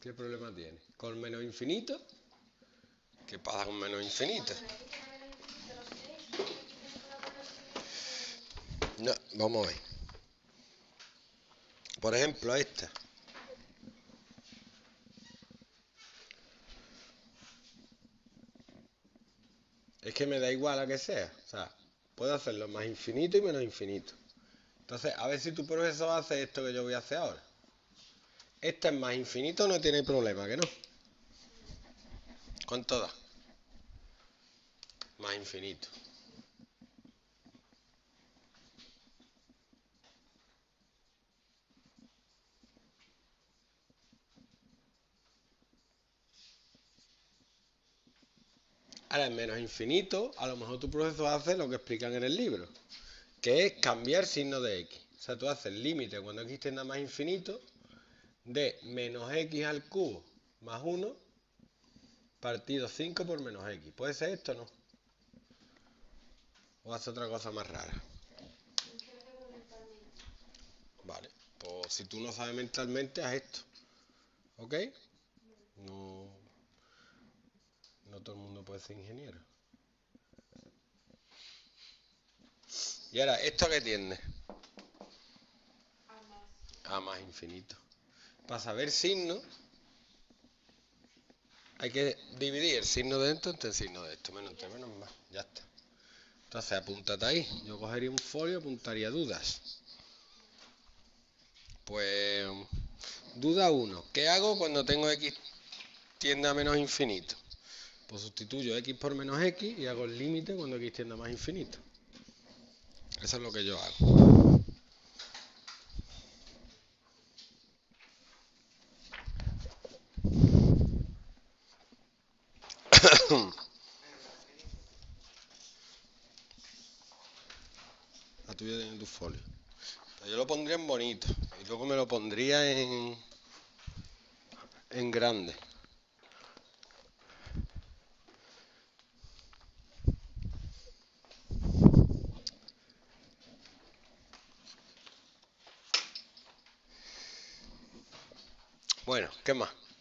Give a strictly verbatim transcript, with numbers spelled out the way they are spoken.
¿Qué problema tiene? ¿Con menos infinito? ¿Qué pasa con menos infinito? No, vamos a ver. Por ejemplo, esta. Es que me da igual a que sea. O sea, puedo hacerlo más infinito y menos infinito. Entonces, a ver si tu profesor hace esto que yo voy a hacer ahora. Esta es más infinito, no tiene problema, ¿que no? Con todas. Más infinito. Ahora, en menos infinito, a lo mejor tu profesor hace lo que explican en el libro, que es cambiar signo de x. O sea, tú haces el límite cuando x tiende a más infinito de menos x al cubo más uno partido cinco por menos x. ¿Puede ser esto o no? ¿O hace otra cosa más rara? Vale, pues si tú no sabes mentalmente, haz esto. ¿Ok? No, no todo el mundo puede ser ingeniero. Y ahora, ¿esto qué tiende? A más infinito. Para saber signo, hay que dividir el signo de esto entre el signo de esto. Menos entre menos más. Ya está. Entonces, apúntate ahí. Yo cogería un folio y apuntaría dudas. Pues, duda uno. ¿Qué hago cuando tengo x tiende a menos infinito? Pues sustituyo x por menos x y hago el límite cuando x tiende a más infinito. Eso es lo que yo hago. La tuya tiene tu folio. Pero yo lo pondría en bonito y luego me lo pondría en, en grande. Bueno, ¿qué más?